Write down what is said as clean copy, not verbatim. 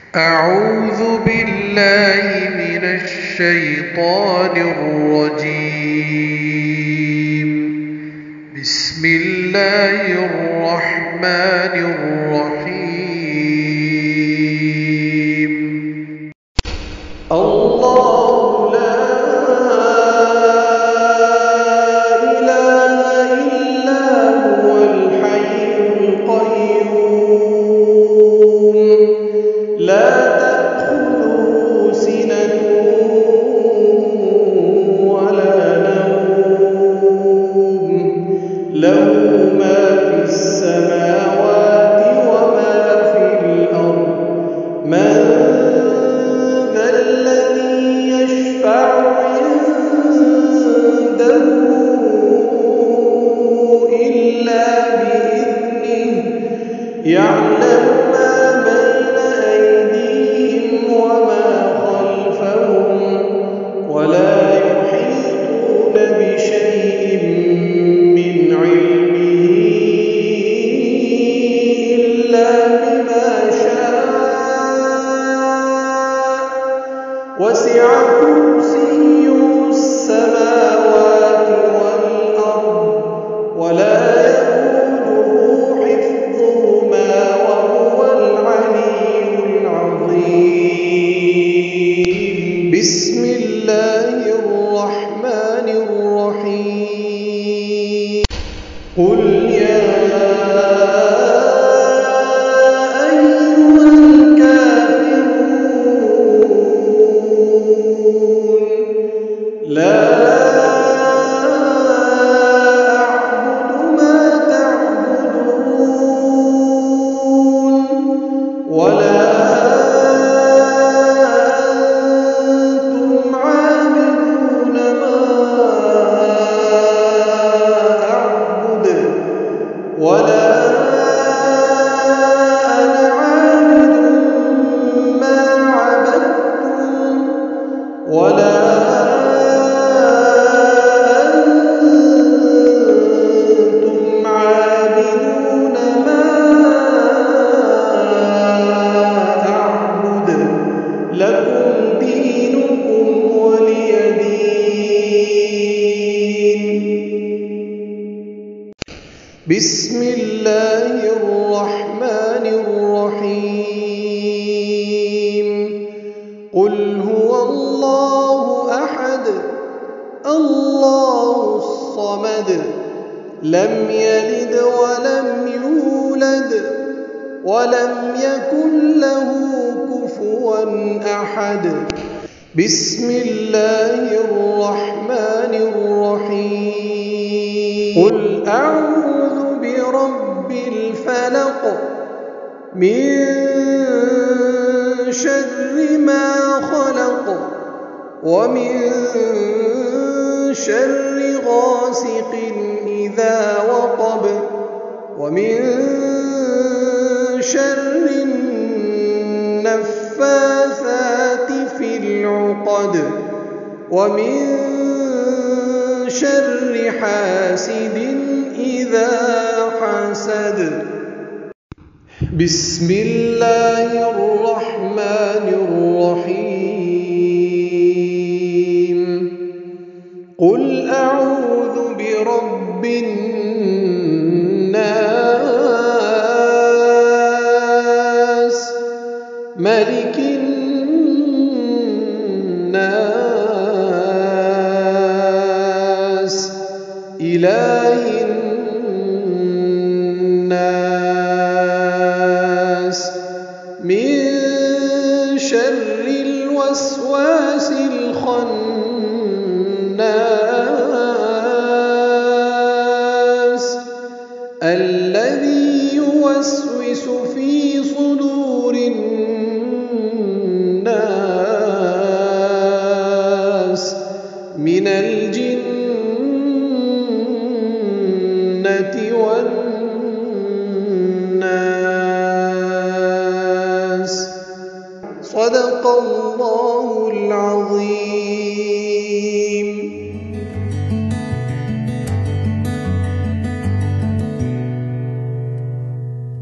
أعوذ بالله من الشيطان الرجيم. بسم الله الرحمن الرحيم. الله لا إله إلا هو الحي القيوم لا تأخذه سنة ولا نوم له ما في السماوات وما في الأرض من ذا الذي يشفع عنده إلا بإذنه يعلم ما بين أيديهم وما خلفهم ولا يحيطون بشيء من علمه إلا بما شاء وسع كرسيه السماوات والأرض ولا يئوده حفظهما وهو العلي العظيم. بسم الله الرحمن الرحيم. قل يا أيها الكافرون لا أعبد ما تعبدون ولا أنتم عابدون ما أعبد ولا أنا عابد ما عبدتم ولا أنتم عابدون ما أعبد لكم دينكم ولي دين. بسم الله الرحمن الرحيم. قل هو الله أحد الله الصمد لم يلد ولم يولد ولم يكن له كفوا أحد. بسم الله الرحمن الرحيم. قل أعوذ برب الفلق من شر ما خلق ومن شر غاسق إذا وقب ومن شر النفاثات في العقد ومن شر حاسد إذا حسد. بسم الله الرحمن الرحيم. قل أعوذ برب الناس ملك الناس إله الناس من شر الوسواس الخناس الذي يوسوس في صدور الناس من الجنة والناس. صدق الله